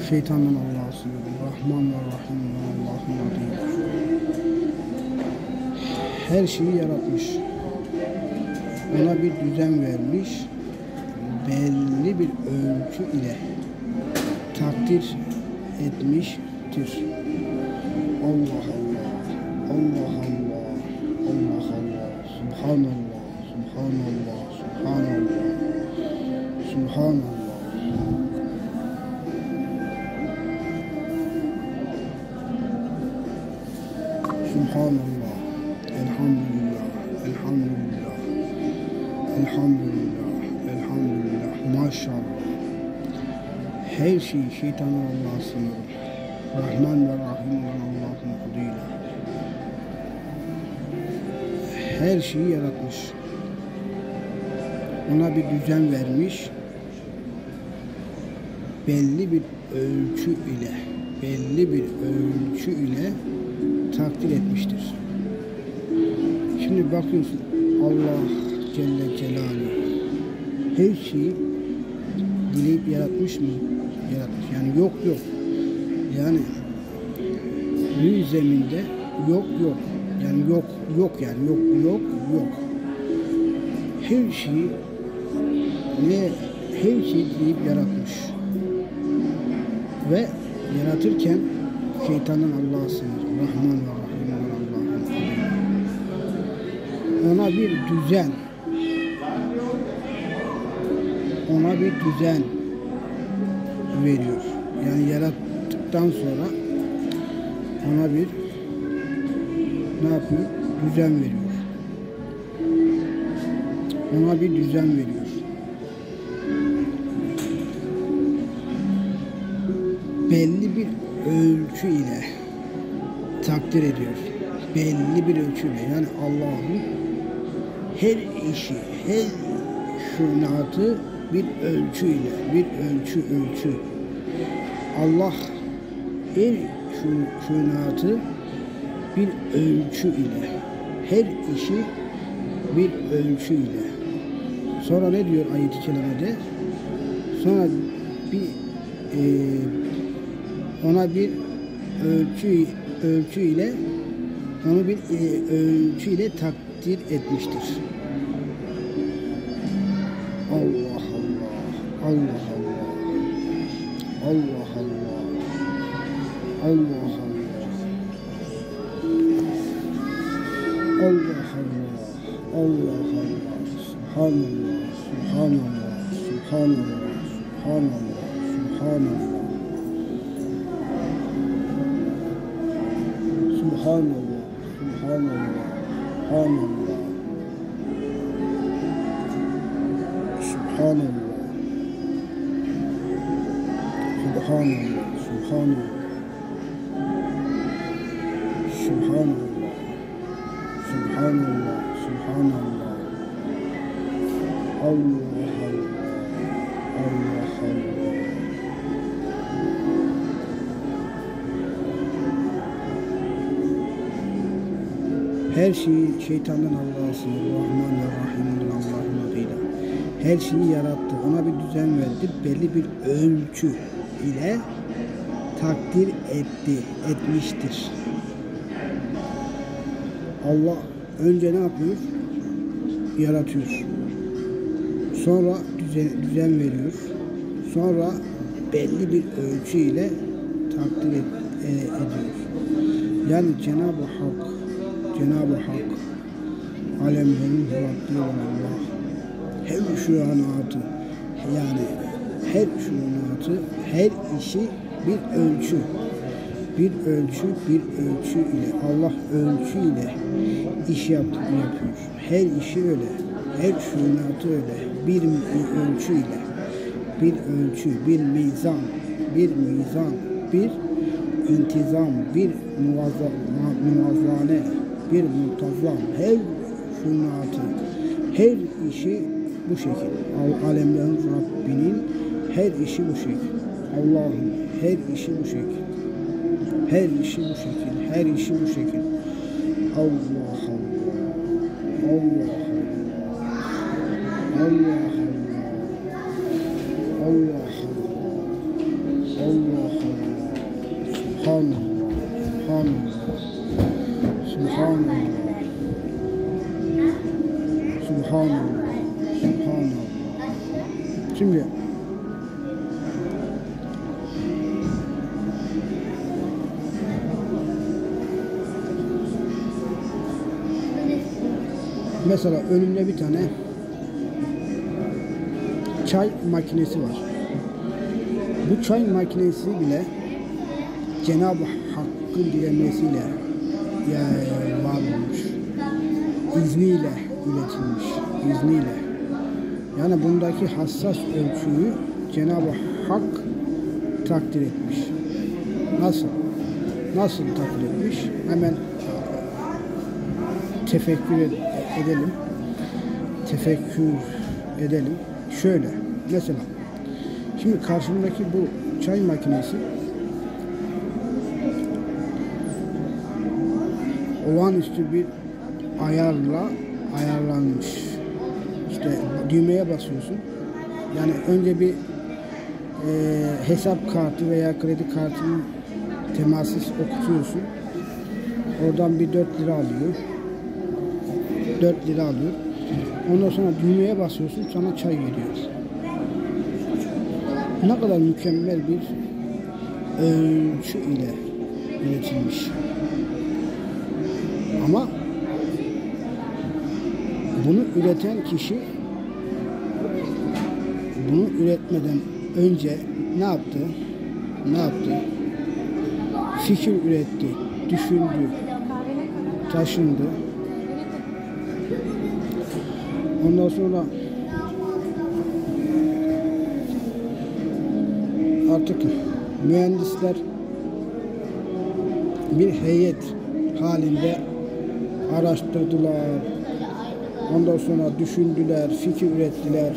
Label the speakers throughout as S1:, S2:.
S1: Şeytandan Allah'a sığınırım. Rahman ve Rahim'den Allah'ın adıyla. Her şeyi yaratmış. Ona bir düzen vermiş. Belli bir ölçü ile takdir etmiştir. Allah Allah, Allah Allah, Allah Allah, Subhanallah, Subhanallah, Subhanallah, Subhanallah. Subhanallah, elhamdülillah, elhamdülillah, elhamdülillah, elhamdülillah, maşallah. Her şeyi şeytanın Allah'a sığınırım. Rahman ve Rahim olan Allah'ın adıyla. Her şeyi yaratmış. Ona bir düzen vermiş. Belli bir ölçü ile takdir etmiştir. Şimdi bakıyorsun Allah Celle Celaluhu her şeyi dileyip yaratmış mı? Yaratmış. Yani yok. Yani büyük zeminde yok. Yani yok. Her şeyi dileyip yaratmış. Ve yaratırken şeytanın Allah'a sığınır. Rahman ve Rahim Allah'ın adıyla. Ona bir düzen veriyor. Yani yarattıktan sonra ona bir düzen veriyor. Ona bir düzen veriyor. Belli bir ölçü ile takdir ediyor. Belli bir ölçüyle. Yani Allah'ın her işi, her şunatı bir ölçüyle, bir ölçü. Allah her şunatı bir ölçü ile, her işi bir ölçü ile. Sonra ne diyor ayet-i kerimede? Sonra ona bir ölçü ile onu bir ölçü ile takdir etmiştir. Allah Allah, Allah Allah, Allah Allah, Allah Allah, Allah Allah, Allah Allah, Subhanallah, Subhanallah, Subhanallah, Subhanallah, Subhanallah. Subhanallah, Subhanallah, Subhanallah, Subhanallah, Subhanallah, Subhanallah, Subhanallah, Subhanallah, Allah Allah, Allah Allah. Her şeyi şeytandan Allah'a sığınır. Rahman ve Rahim'den Allah'ın adıyla. Her şeyi yarattı. Ona bir düzen verdi. Belli bir ölçü ile takdir etmiştir. Allah önce ne yapıyor? Yaratıyor. Sonra düzen veriyor. Sonra belli bir ölçü ile takdir ediyor. Yani Cenab-ı Hak, alemlerin Rabbi olan Allah, her şunatı, yani her işi bir ölçü ile, Allah ölçü ile iş yapıyor. Her işi öyle, her şunatı öyle, bir ölçü ile, bir mizan, bir intizam, bir muvazzane, bir muntazam, her şunatı, her işi bu şekil. Alemlerin Rabbinin her işi bu şekil. Allah'ın her işi bu şekil. Her işi bu şekil. Allah Allah. Allah Allah. Allah Allah. Allah Subhanallah. Subhanallah. Subhanallah. Subhanallah. Şimdi mesela önümde bir tane çay makinesi var. Bu çay makinesi bile Cenab-ı Hakk'ın dilemesiyle var olmuş. İzniyle üretilmiş. İzniyle. Yani bundaki hassas ölçüyü Cenab-ı Hak takdir etmiş. Nasıl? Nasıl takdir etmiş? Hemen tefekkür edelim. Tefekkür edelim. Şöyle. Mesela şimdi karşımdaki bu çay makinesi olağanüstü bir ayarla ayarlanmış. İşte düğmeye basıyorsun. Yani önce bir hesap kartı veya kredi kartının temassız okutuyorsun. Oradan bir 4 lira alıyor. 4 lira alıyor. Ondan sonra düğmeye basıyorsun, sana çay veriyor. Ne kadar mükemmel bir ölçü ile üretilmiş. Ama bunu üreten kişi bunu üretmeden önce ne yaptı? Ne yaptı? Fikir üretti, düşündü, taşındı. Ondan sonra artık mühendisler bir heyet halinde araştırdılar. Ondan sonra düşündüler, fikir ürettiler.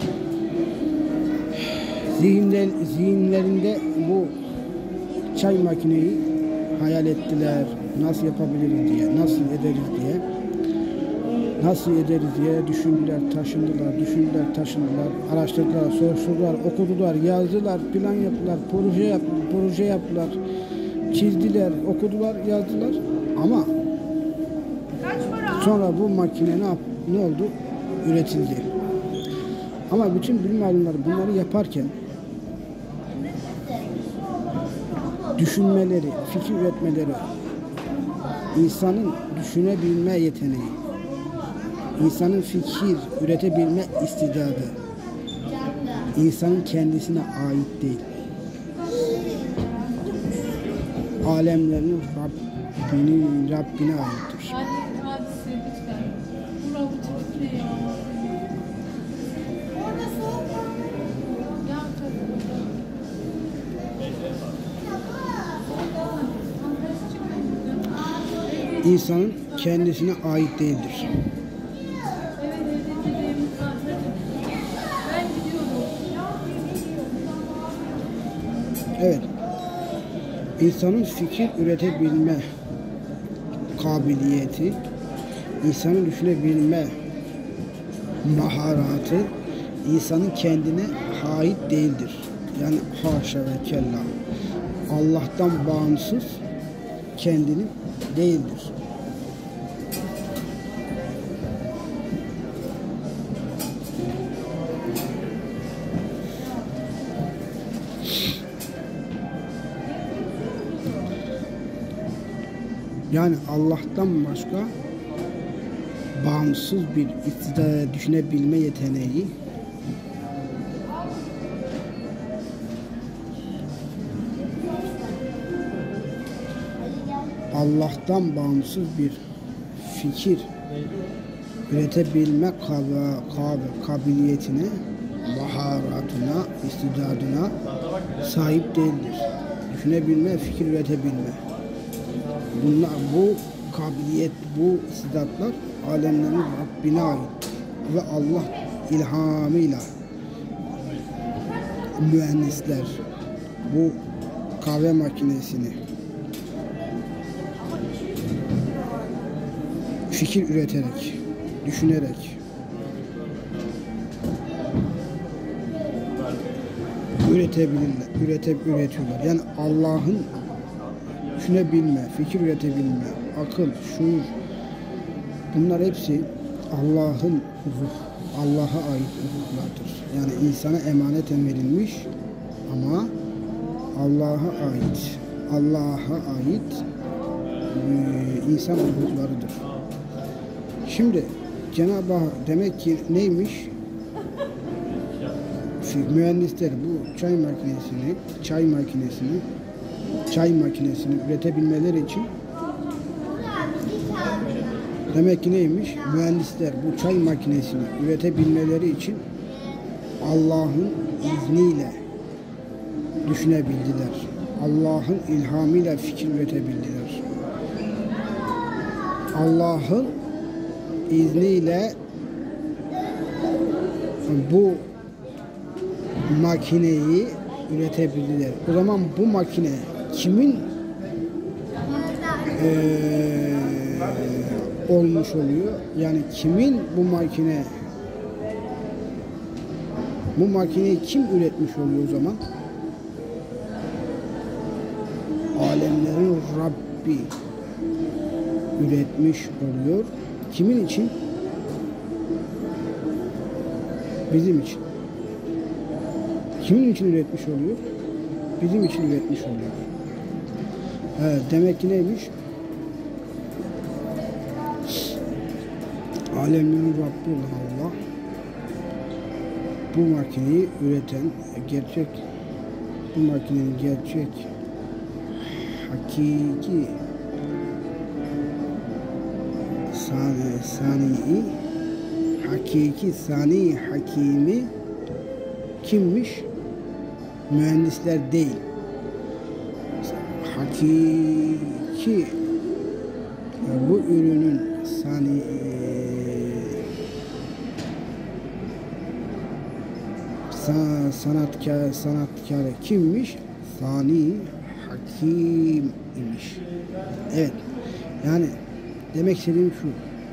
S1: Zihinlerinde bu çay makineyi hayal ettiler. Nasıl yapabiliriz diye, nasıl ederiz diye. Nasıl ederiz diye düşündüler, taşındılar, araştırdılar, soruşturdular, okudular, yazdılar, plan yaptılar, proje yaptılar, çizdiler, okudular, yazdılar. Ama sonra bu makine ne oldu? Üretildi. Ama bütün bilim adamları bunları yaparken düşünmeleri, fikir üretmeleri, insanın düşünebilme yeteneği, insanın fikir üretebilme istidadı, insanın kendisine ait değil. Alemlerin Rabbine aittir.
S2: Abisi lütfen. Bu robot ne ya? Orada soğuk mu? Ya tabii.
S1: İnsanın kendisine ait değildir. Evet. İnsanın fikir üretebilme kabiliyeti, insanın düşünebilme maharatı insanın kendine ait değildir. Yani haşa ve kella. Allah'tan bağımsız kendinin değildir. Yani Allah'tan başka bağımsız bir iktidar düşünebilme yeteneği Allah'tan bağımsız bir fikir üretebilme kabiliyetine, maharatına, istidadına sahip değildir. Düşünebilme, fikir üretebilme. Bunlar, bu kabiliyet, bu istidatlar alemlerin Rabbine ait ve Allah ilhamıyla mühendisler bu kahve makinesini fikir üreterek, düşünerek üretiyorlar. Yani Allah'ın düşünebilme, fikir üretebilme, akıl, şuur, bunlar hepsi Allah'a ait hukuklardır. Yani insana emaneten verilmiş ama Allah'a ait insan hukuklarıdır. Şimdi Cenab-ı Hak demek ki neymiş? Mühendisler bu çay makinesini üretebilmeleri için demek ki neymiş? Mühendisler bu çay makinesini üretebilmeleri için Allah'ın izniyle düşünebildiler. Allah'ın ilhamıyla fikir üretebildiler. Allah'ın izniyle bu makineyi üretebildiler. O zaman bu makine kimin olmuş oluyor? Yani kimin bu makineyi kim üretmiş oluyor o zaman? Alemlerin Rabbi üretmiş oluyor. Kimin için? Bizim için. Kimin için üretmiş oluyor? Bizim için üretmiş oluyor. Evet, demek ki neymiş? Alemlerin Rabbi olan Allah bu makineyi üreten bu makinenin gerçek hakiki sani hakimi kimmiş? Mühendisler değil. Hakiki bu ürünün sanatkarı kimmiş? Sani hakim imiş. Evet. Yani demek istediğim şu.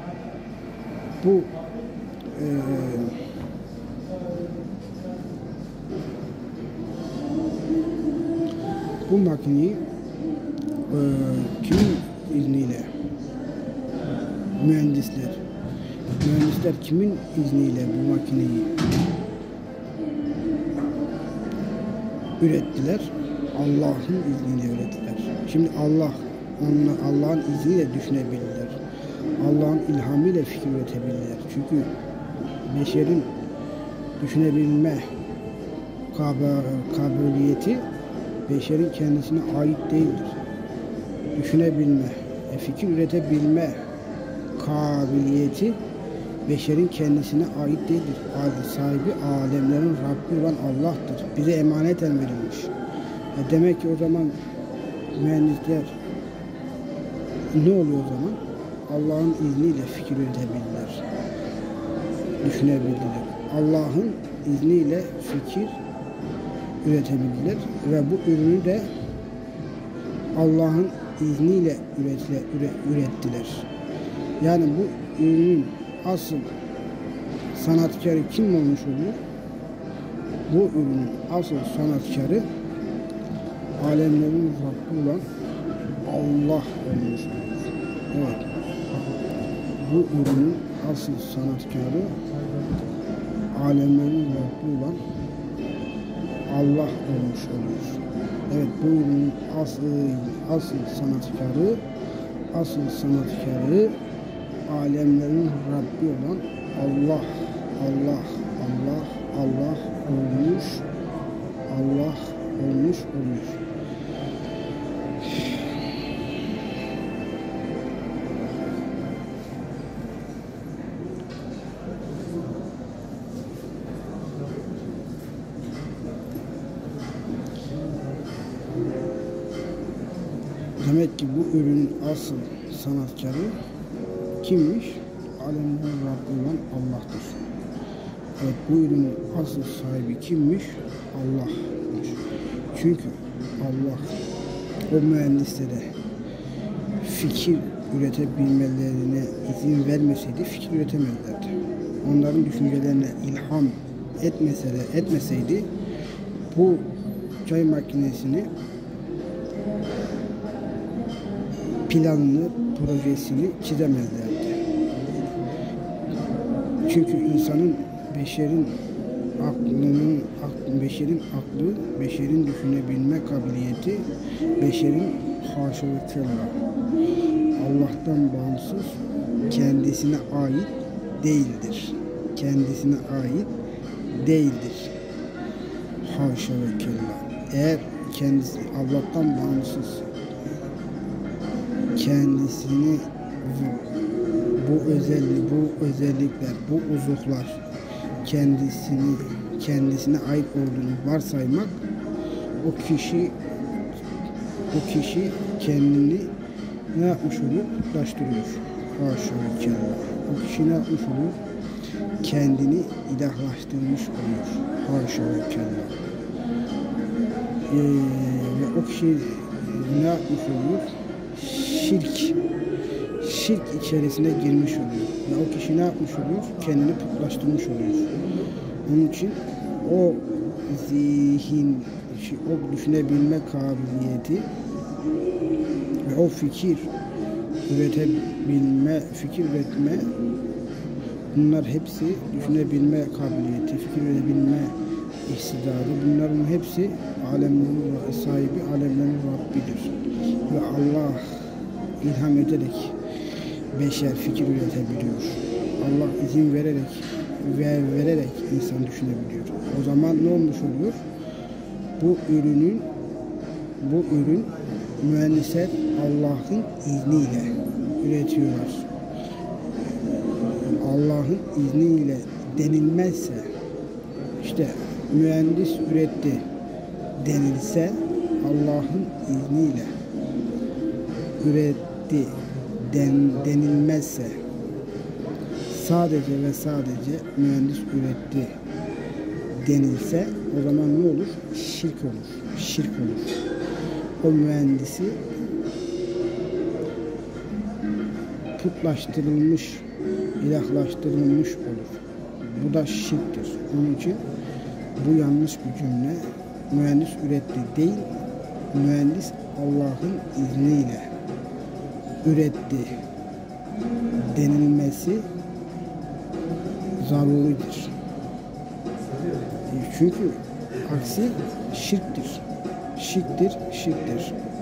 S1: Bu makineyi kimin izniyle? Mühendisler kimin izniyle bu makineyi ürettiler? Allah'ın izniyle ürettiler. Şimdi Allah'ın izniyle düşünebilirler. Allah'ın ilhamıyla fikir üretebilirler. Çünkü beşerin düşünebilme kabiliyeti beşerin kendisine ait değildir. Düşünebilme, fikir üretebilme kabiliyeti beşerin kendisine ait değildir. Sahibi alemlerin Rabbi olan Allah'tır. Bize emaneten verilmiş. Demek ki o zaman mühendisler ne oluyor o zaman? Allah'ın izniyle fikir üretebilirler. Düşünebilirler. Allah'ın izniyle fikir üretebilirler ve bu ürünü de Allah'ın izniyle ürettiler. Yani bu ürünün asıl sanatkarı kim olmuş oluyor? Bu ürünün asıl sanatkarı alemlerin Rabbi olan Allah olmuş oluyor. Evet. Bu ürünün asıl sanatkarı alemlerin Rabbi olan Allah olmuş oluyor. Evet, bu ürünün asıl sanatkarı alemlerin Rabbi olan Allah olmuş oluyor. Demek ki bu ürünün asıl sanatkarı kimmiş? Alemlerin Rabbi olan Allah'tır. Evet, bu ürünün asıl sahibi kimmiş? Allah'mış. Çünkü Allah o mühendislere fikir üretebilmelerine izin vermeseydi fikir üretemezlerdi. Onların düşüncelerine ilham etmeseydi bu çay makinesini planını, projesini çizemezlerdi. Çünkü beşerin aklı, beşerin düşünebilme kabiliyeti, beşerin haşa ve kella Allah'tan bağımsız, kendisine ait değildir. Kendisine ait değildir. Haşa ve kella. Eğer kendisi Allah'tan bağımsız, kendisini bu özellikler, bu uzuvlar kendisine ait olduğunu varsaymak, o kişi kendini ne yapmış olur? Kutlaştırıyor. Haşa ve kella. O kişi ne yapmış olur? Kendini ilahlaştırmış oluyor. Haşa ve kella. Ve o kişi ne yapmış oluyor? Şirk içerisine girmiş oluyor. Ve o kişi ne yapmış oluyor? Kendini putlaştırmış oluyor. Onun için o zihin, o düşünebilme kabiliyeti ve o fikir üretme, bunlar hepsi düşünebilme kabiliyeti, fikir üretebilme istidadı, bunların hepsi alemlerin sahibi, alemlerin Rabbidir. Ve Allah ilham ederek beşer fikir üretebiliyor. Allah izin vererek insan düşünebiliyor. O zaman ne olmuş oluyor? Bu ürün mühendisler Allah'ın izniyle üretiyorlar. Allah'ın izniyle denilmezse, işte mühendis üretti denilse, Allah'ın izniyle üretti denilmezse, sadece ve sadece mühendis üretti denilse, o zaman ne olur? Şirk olur. O mühendisi putlaştırılmış, ilahlaştırılmış olur. Bu da şirktir. Onun için bu yanlış bir cümle. Mühendis üretti değil, mühendis Allah'ın izniyle üretti denilmesi zaruridir. Çünkü aksi şirktir. Şirktir.